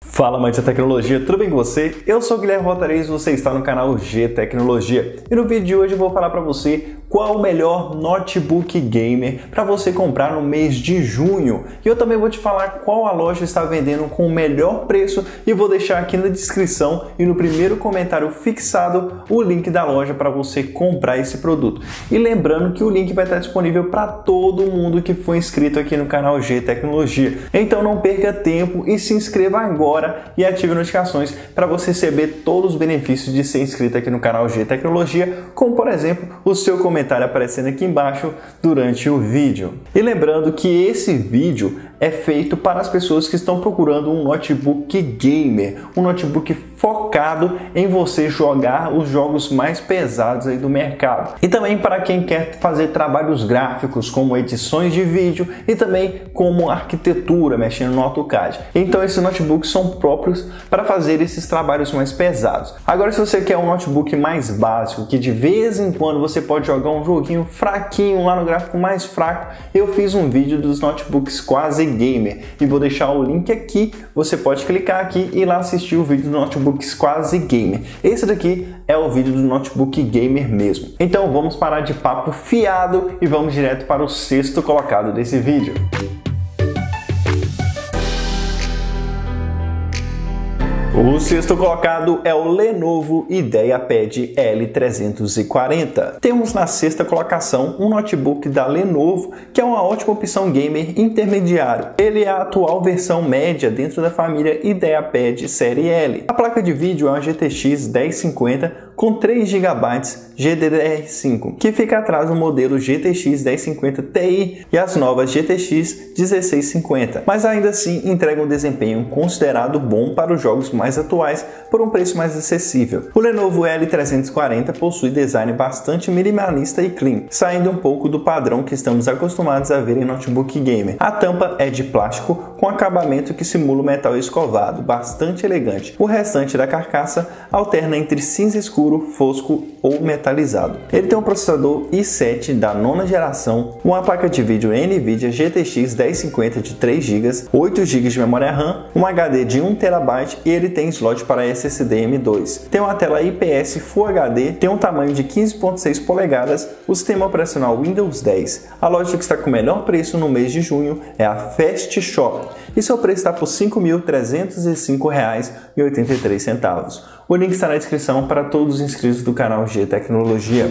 Fala, amante da tecnologia, tudo bem com você? Eu sou o Guilherme Rotarez e você está no canal G Tecnologia. E no vídeo de hoje eu vou falar para você qual o melhor notebook gamer para você comprar no mês de junho. E eu também vou te falar qual a loja está vendendo com o melhor preço e vou deixar aqui na descrição e no primeiro comentário fixado o link da loja para você comprar esse produto. E lembrando que o link vai estar disponível para todo mundo que for inscrito aqui no canal G Tecnologia. Então não perca tempo e se inscreva agora e ative notificações para você receber todos os benefícios de ser inscrito aqui no canal G Tecnologia, como por exemplo o seu comentário aparecendo aqui embaixo durante o vídeo. E lembrando que esse vídeo é feito para as pessoas que estão procurando um notebook gamer, um notebook focado em você jogar os jogos mais pesados aí do mercado. E também para quem quer fazer trabalhos gráficos, como edições de vídeo e também como arquitetura, mexendo no AutoCAD. Então esses notebooks são próprios para fazer esses trabalhos mais pesados. Agora, se você quer um notebook mais básico, que de vez em quando você pode jogar um joguinho fraquinho lá no gráfico mais fraco, eu fiz um vídeo dos notebooks quase gamer e vou deixar o link aqui. Você pode clicar aqui e ir lá assistir o vídeo do notebooks quase gamer. Esse daqui é o vídeo do notebook gamer mesmo. Então vamos parar de papo fiado e vamos direto para o sexto colocado desse vídeo. O sexto colocado é o Lenovo IdeaPad L340. Temos na sexta colocação um notebook da Lenovo, que é uma ótima opção gamer intermediário. Ele é a atual versão média dentro da família IdeaPad série L. A placa de vídeo é uma GTX 1050 com 3 GB GDDR5, que fica atrás do modelo GTX 1050 Ti e as novas GTX 1650, mas ainda assim entrega um desempenho considerado bom para os jogos mais atuais por um preço mais acessível. O Lenovo L340 possui design bastante minimalista e clean, saindo um pouco do padrão que estamos acostumados a ver em notebook gamer. A tampa é de plástico com acabamento que simula o metal escovado, bastante elegante. O restante da carcaça alterna entre cinza escuro, fosco ou metalizado. Ele tem um processador i7 da nona geração, uma placa de vídeo NVIDIA GTX 1050 de 3 GB, 8 GB de memória RAM, um HD de 1 TB e ele tem slot para SSD M2. Tem uma tela IPS Full HD, tem um tamanho de 15.6 polegadas, o sistema operacional Windows 10. A loja que está com o melhor preço no mês de junho é a Fast Shop e seu preço está por R$ 5.305,83. O link está na descrição para todos os inscritos do canal G Tecnologia.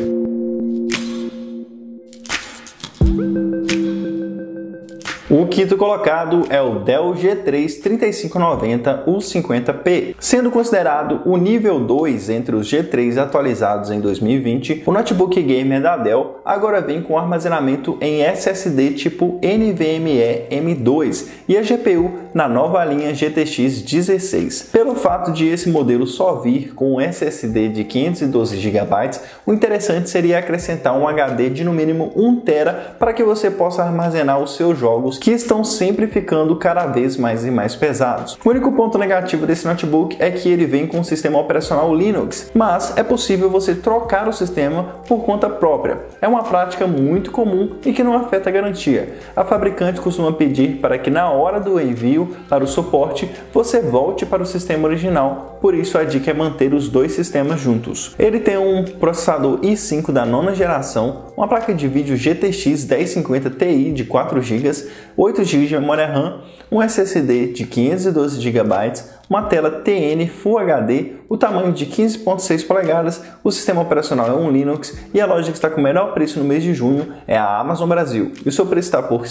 O quinto colocado é o Dell G3 3590 U50P. Sendo considerado o nível 2 entre os G3 atualizados em 2020, o notebook gamer da Dell agora vem com armazenamento em SSD tipo NVMe M2 e a GPU na nova linha GTX 16. Pelo fato de esse modelo só vir com um SSD de 512 GB, o interessante seria acrescentar um HD de no mínimo 1 TB para que você possa armazenar os seus jogos que estão sempre ficando cada vez mais e mais pesados. O único ponto negativo desse notebook é que ele vem com um sistema operacional Linux, mas é possível você trocar o sistema por conta própria. É uma prática muito comum e que não afeta a garantia. A fabricante costuma pedir para que na hora do envio para o suporte você volte para o sistema original, por isso a dica é manter os dois sistemas juntos. Ele tem um processador i5 da nona geração, uma placa de vídeo GTX 1050 Ti de 4 GB, 8 GB de memória RAM, um SSD de 512 GB, uma tela TN Full HD, o tamanho de 15.6 polegadas, o sistema operacional é um Linux e a loja que está com o melhor preço no mês de junho é a Amazon Brasil e o seu preço está por R$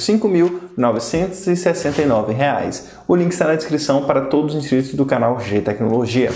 5.969. O link está na descrição para todos os inscritos do canal G Tecnologia.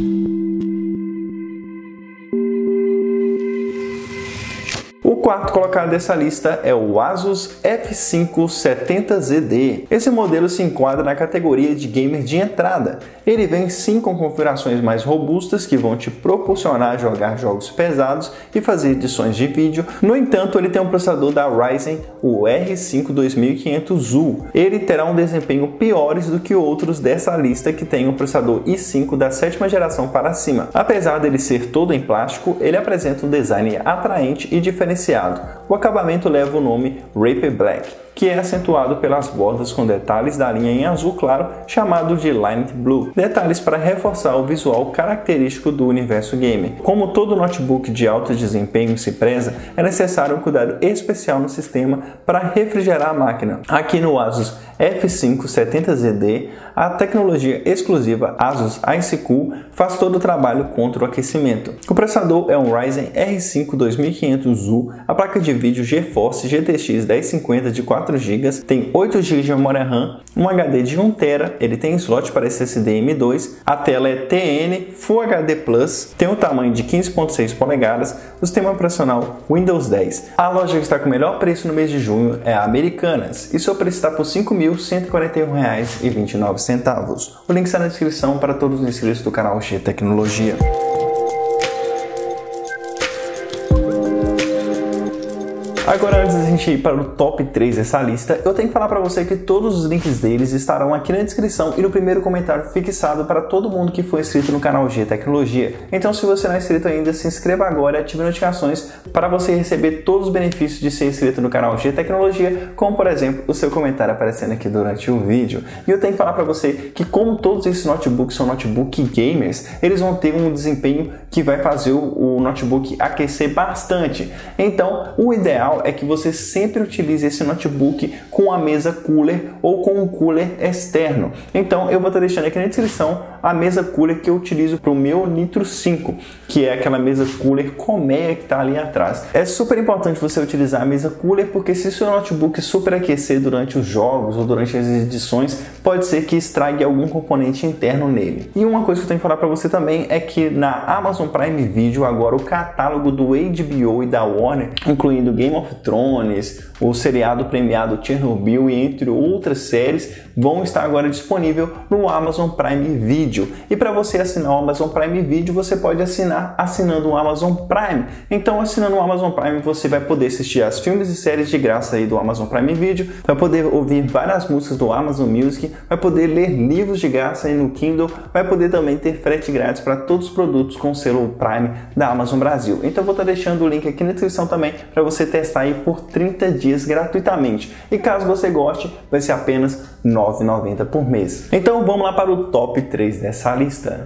O quarto colocado dessa lista é o Asus F570ZD. Esse modelo se enquadra na categoria de gamer de entrada. Ele vem sim com configurações mais robustas que vão te proporcionar jogar jogos pesados e fazer edições de vídeo. No entanto, ele tem um processador da Ryzen, o R5 2500U. Ele terá um desempenho piores do que outros dessa lista que tem um processador i5 da 7ª geração para cima. Apesar dele ser todo em plástico, ele apresenta um design atraente e diferenciado. o acabamento leva o nome Raper Black, que é acentuado pelas bordas com detalhes da linha em azul claro, chamado de Lined Blue. Detalhes para reforçar o visual característico do universo gamer. Como todo notebook de alto desempenho se preza, é necessário um cuidado especial no sistema para refrigerar a máquina. Aqui no Asus F5 70ZD, a tecnologia exclusiva Asus Ice Cool faz todo o trabalho contra o aquecimento. O processador é um Ryzen R5 2500U, a placa de vídeo GeForce GTX 1050 de 4 GB, tem 8 GB de memória RAM, um HD de 1 TB, ele tem slot para SSD M2, a tela é TN Full HD Plus, tem um tamanho de 15.6 polegadas, o sistema operacional Windows 10. A loja que está com o melhor preço no mês de junho é a Americanas, e seu preço está por R$ 5.141,29. O link está na descrição para todos os inscritos do canal G Tecnologia. Agora, antes da gente ir para o top 3 dessa lista, eu tenho que falar para você que todos os links deles estarão aqui na descrição e no primeiro comentário fixado para todo mundo que for inscrito no canal G Tecnologia. Então, se você não é inscrito ainda, se inscreva agora e ative notificações para você receber todos os benefícios de ser inscrito no canal G Tecnologia, como por exemplo, o seu comentário aparecendo aqui durante o vídeo. E eu tenho que falar para você que como todos esses notebooks são notebook gamers, eles vão ter um desempenho que vai fazer o notebook aquecer bastante. Então, o ideal é que você sempre utilize esse notebook com a mesa cooler ou com um cooler externo. Então eu vou estar deixando aqui na descrição a mesa cooler que eu utilizo para o meu Nitro 5, que é aquela mesa cooler colmeia que está ali atrás. É super importante você utilizar a mesa cooler porque se seu notebook superaquecer durante os jogos ou durante as edições, pode ser que estrague algum componente interno nele. E uma coisa que eu tenho que falar para você também é que na Amazon Prime Video agora o catálogo do HBO e da Warner, incluindo Game of Thrones, o seriado premiado Chernobyl e entre outras séries, vão estar agora disponível no Amazon Prime Video. E para você assinar o Amazon Prime Video, você pode assinar assinando o Amazon Prime. Então, assinando o Amazon Prime, você vai poder assistir as filmes e séries de graça aí do Amazon Prime Video, vai poder ouvir várias músicas do Amazon Music, vai poder ler livros de graça aí no Kindle, vai poder também ter frete grátis para todos os produtos com selo Prime da Amazon Brasil. Então, eu vou estar deixando o link aqui na descrição também para você testar aí por 30 dias gratuitamente. E caso você goste, vai ser apenas R$ 9,90 por mês. Então vamos lá para o top 3 dessa lista.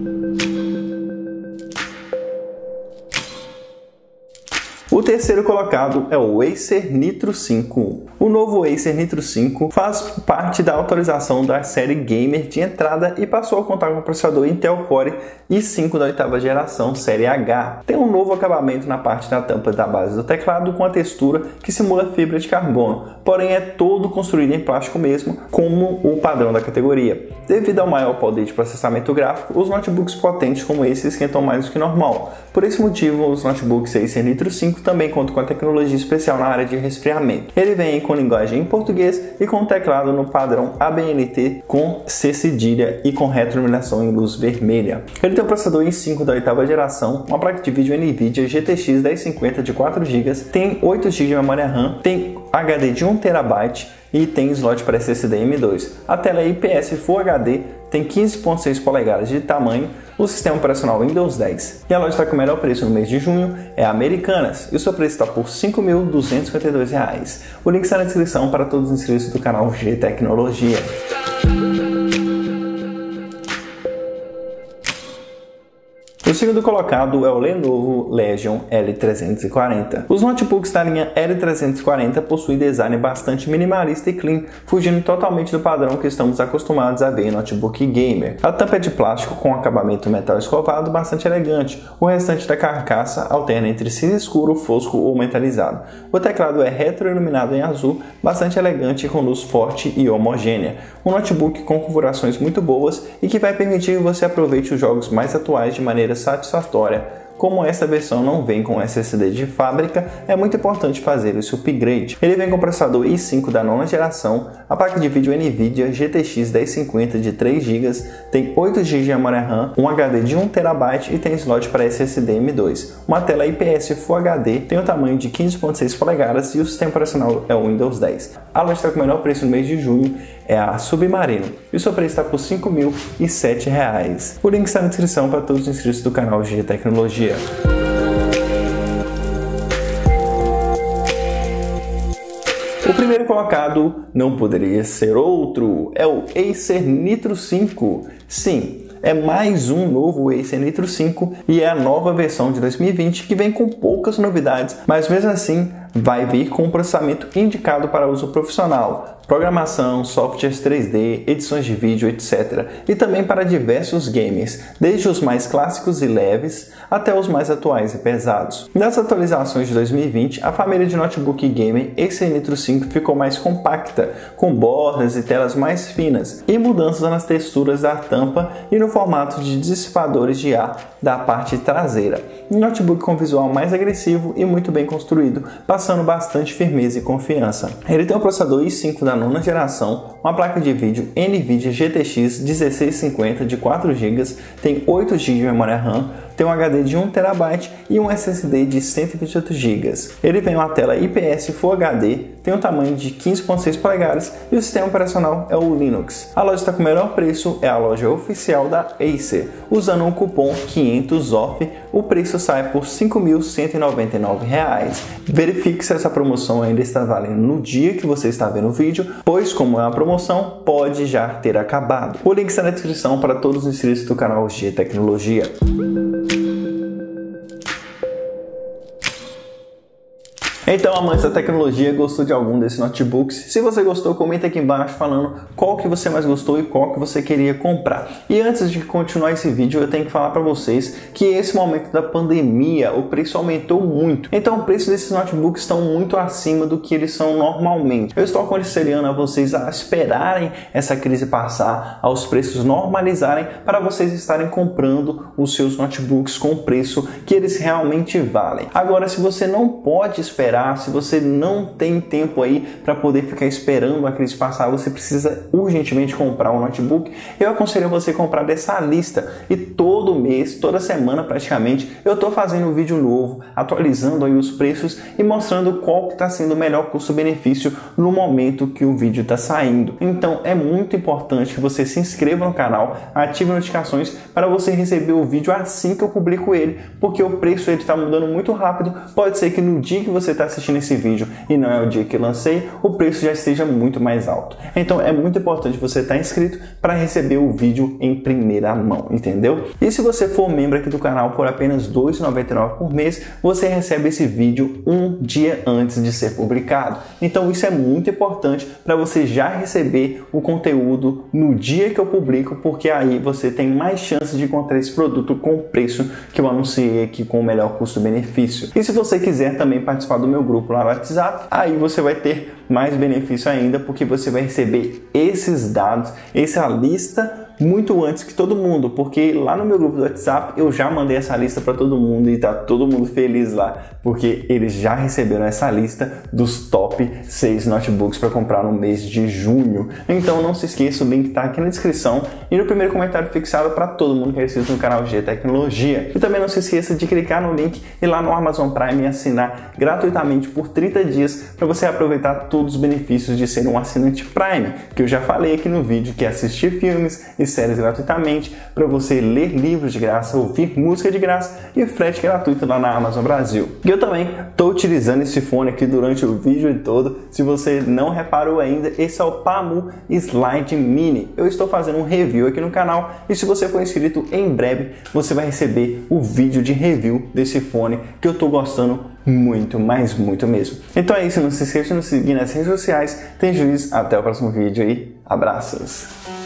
O terceiro colocado é o Acer Nitro 5. O novo Acer Nitro 5 faz parte da atualização da série Gamer de entrada e passou a contar com o processador Intel Core i5 da 8ª geração série H. Tem um novo acabamento na parte da tampa da base do teclado com a textura que simula fibra de carbono, porém é todo construído em plástico mesmo, como o padrão da categoria. Devido ao maior poder de processamento gráfico, os notebooks potentes como esse esquentam mais do que normal. Por esse motivo, os notebooks Acer Nitro 5 também conta com a tecnologia especial na área de resfriamento. Ele vem com linguagem em português e com teclado no padrão ABNT com C cedilha e com retroiluminação em luz vermelha. Ele tem um processador i5 da 8ª geração, uma placa de vídeo NVIDIA GTX 1050 de 4 GB, tem 8 GB de memória RAM, tem HD de 1 TB e tem slot para SSD M2. A tela é IPS Full HD, tem 15.6 polegadas de tamanho, o sistema operacional Windows 10. E a loja está com o melhor preço no mês de junho é a Americanas, e o seu preço está por R$ 5.252. O link está na descrição para todos os inscritos do canal G Tecnologia. O segundo colocado é o Lenovo Legion L340. Os notebooks da linha L340 possuem design bastante minimalista e clean, fugindo totalmente do padrão que estamos acostumados a ver em notebook gamer. A tampa é de plástico com acabamento metal escovado bastante elegante. O restante da carcaça alterna entre cinza escuro, fosco ou metalizado. O teclado é retroiluminado em azul, bastante elegante com luz forte e homogênea. Um notebook com configurações muito boas e que vai permitir que você aproveite os jogos mais atuais de maneira satisfatória. Como essa versão não vem com SSD de fábrica, é muito importante fazer esse upgrade. Ele vem com o processador i5 da 9ª geração, a placa de vídeo NVIDIA GTX 1050 de 3 GB, tem 8 GB de memória RAM, um HD de 1 TB e tem slot para SSD M2. Uma tela IPS Full HD, tem um tamanho de 15.6 polegadas e o sistema operacional é o Windows 10. A loja está com o menor preço no mês de junho, é a Submarino, e o seu preço está por R$ 5.007. O link está na descrição para todos os inscritos do canal G Tecnologia. colocado não poderia ser outro, é o Acer Nitro 5. Sim, é mais um novo Acer Nitro 5 e é a nova versão de 2020 que vem com poucas novidades, mas mesmo assim vai vir com um processamento indicado para uso profissional, programação, softwares 3D, edições de vídeo, etc. E também para diversos games, desde os mais clássicos e leves até os mais atuais e pesados. Nas atualizações de 2020, a família de notebook gamer Acer Nitro 5 ficou mais compacta, com bordas e telas mais finas e mudanças nas texturas da tampa e no formato de dissipadores de ar da parte traseira. Um notebook com visual mais agressivo e muito bem construído, passando bastante firmeza e confiança. Ele tem um processador i5 da nona geração, uma placa de vídeo NVIDIA GTX 1650 de 4 GB, tem 8 GB de memória RAM, tem um HD de 1 TB e um SSD de 128 GB. Ele tem uma tela IPS Full HD, tem um tamanho de 15.6 polegadas e o sistema operacional é o Linux. A loja está com o melhor preço, é a loja oficial da Acer. Usando um cupom 500OFF, o preço sai por R$ 5.199. Verifique se essa promoção ainda está valendo no dia que você está vendo o vídeo, pois como é uma promoção, pode já ter acabado. O link está na descrição para todos os inscritos do canal G Tecnologia. Então, amantes da tecnologia, gostou de algum desses notebooks? Se você gostou, comenta aqui embaixo falando qual que você mais gostou e qual que você queria comprar. E antes de continuar esse vídeo, eu tenho que falar para vocês que esse momento da pandemia, o preço aumentou muito. Então, o preço desses notebooks estão muito acima do que eles são normalmente. Eu estou aconselhando a vocês a esperarem essa crise passar, aos preços normalizarem, para vocês estarem comprando os seus notebooks com o preço que eles realmente valem. Agora, se você não pode esperar, se você não tem tempo aí para poder ficar esperando a crise passar, você precisa urgentemente comprar um notebook, eu aconselho você comprar dessa lista. E todo mês, toda semana praticamente, eu estou fazendo um vídeo novo, atualizando aí os preços e mostrando qual que está sendo o melhor custo-benefício no momento que o vídeo está saindo. Então é muito importante que você se inscreva no canal, ative notificações para você receber o vídeo assim que eu publico ele, porque o preço está mudando muito rápido. Pode ser que no dia que você está assistindo esse vídeo e não é o dia que eu lancei, o preço já esteja muito mais alto. Então é muito importante você estar inscrito para receber o vídeo em primeira mão, entendeu? E se você for membro aqui do canal por apenas R$ 2,99 por mês, você recebe esse vídeo um dia antes de ser publicado. Então isso é muito importante para você já receber o conteúdo no dia que eu publico, porque aí você tem mais chance de encontrar esse produto com o preço que eu anunciei aqui, com o melhor custo-benefício. E se você quiser também participar do meu grupo lá no WhatsApp, aí você vai ter mais benefício ainda, porque você vai receber esses dados, essa lista muito antes que todo mundo, porque lá no meu grupo do WhatsApp eu já mandei essa lista para todo mundo e tá todo mundo feliz lá, porque eles já receberam essa lista dos top 6 notebooks para comprar no mês de junho. Então não se esqueça, o link tá aqui na descrição e no primeiro comentário fixado para todo mundo que é inscrito no canal G Tecnologia. E também não se esqueça de clicar no link e lá no Amazon Prime e assinar gratuitamente por 30 dias para você aproveitar todos os benefícios de ser um assinante Prime, que eu já falei aqui no vídeo, que é assistir filmes e séries gratuitamente, para você ler livros de graça, ouvir música de graça e frete gratuito lá na Amazon Brasil. E eu também estou utilizando esse fone aqui durante o vídeo todo. Se você não reparou ainda, esse é o Pamu Slide Mini. Eu estou fazendo um review aqui no canal e se você for inscrito, em breve você vai receber o vídeo de review desse fone que eu estou gostando muito, mas muito mesmo. Então é isso, não se esqueça de nos seguir nas redes sociais. Tem juízo, até o próximo vídeo e abraços!